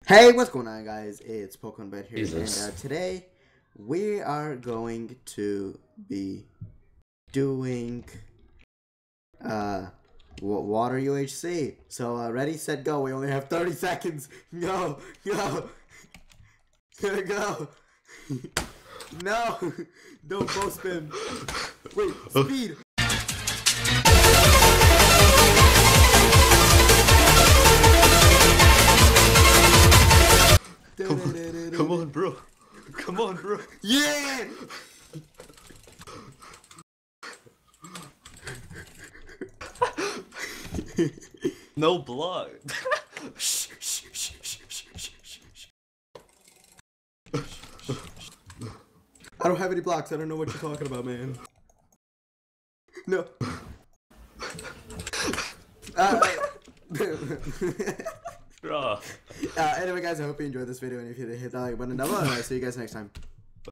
Hey, what's going on, guys? It's PokeMinerBen here, Jesus. and today we are going to be doing water UHC. So ready, set, go. We only have 30 seconds. Go. Here we go. No, don't bow spin. Wait, speed. Come on, bro. Come on, bro. Yeah! No block. I don't have any blocks. I don't know what you're talking about, man. No. Bro. Anyway, guys, I hope you enjoyed this video, and if you did, hit that like button down below, and I'll see you guys next time.